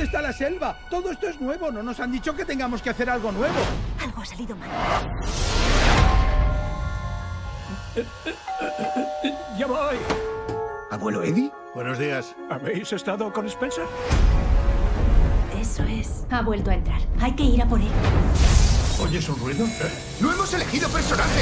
está la selva? Todo esto es nuevo. No nos han dicho que tengamos que hacer algo nuevo. Algo ha salido mal. ¡Ya voy! ¿Abuelo Eddie? Buenos días. ¿Habéis estado con Spencer? Eso es. Ha vuelto a entrar. Hay que ir a por él. ¿Oyes un ruido? ¡No hemos elegido personaje!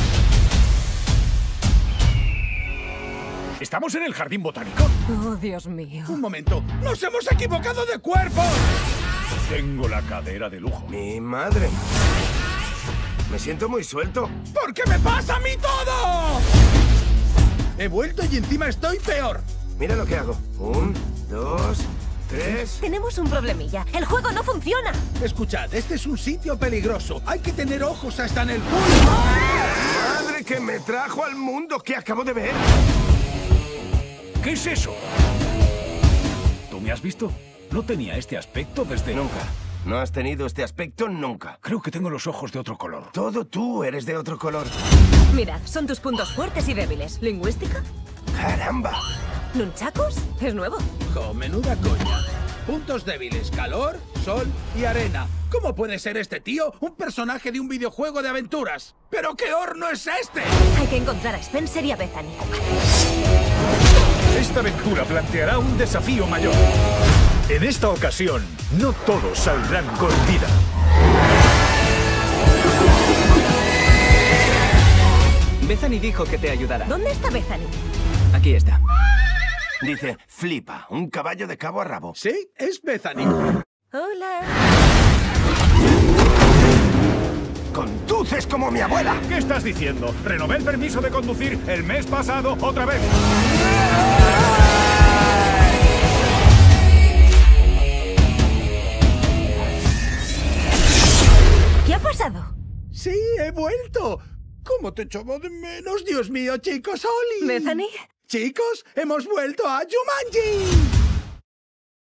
¿Estamos en el jardín botánico? Oh, Dios mío. Un momento. ¡Nos hemos equivocado de cuerpo! Tengo la cadera de lujo. ¡Mi madre! Me siento muy suelto. ¿Por qué me pasa a mí todo? He vuelto y encima estoy peor. Mira lo que hago. 1, 2, 3... Tenemos un problemilla. El juego no funciona. Escuchad, este es un sitio peligroso. Hay que tener ojos hasta en el culo. ¡Madre que me trajo al mundo! ¿Qué acabo de ver? ¿Qué es eso? ¿Tú me has visto? No tenía este aspecto desde... Nunca. No has tenido este aspecto nunca. Creo que tengo los ojos de otro color. Todo tú eres de otro color. Mirad, son tus puntos fuertes y débiles. ¿Lingüística? ¡Caramba! ¿Nunchacos? Es nuevo. Jo, menuda coña. Puntos débiles, calor, sol y arena. ¿Cómo puede ser este tío un personaje de un videojuego de aventuras? ¿Pero qué horno es este? Hay que encontrar a Spencer y a Bethany. Esta aventura planteará un desafío mayor. En esta ocasión, no todos saldrán con vida. Bethany dijo que te ayudará. ¿Dónde está Bethany? Aquí está. Dice, flipa, un caballo de cabo a rabo. Sí, es Bethany. Hola. ¡Conduces como mi abuela! ¿Qué estás diciendo? Renové el permiso de conducir el mes pasado otra vez. ¿Qué ha pasado? Sí, he vuelto. ¿Cómo te echaba de menos? Dios mío, chicos, Oli. ¿Bethany? Chicos, hemos vuelto a Jumanji.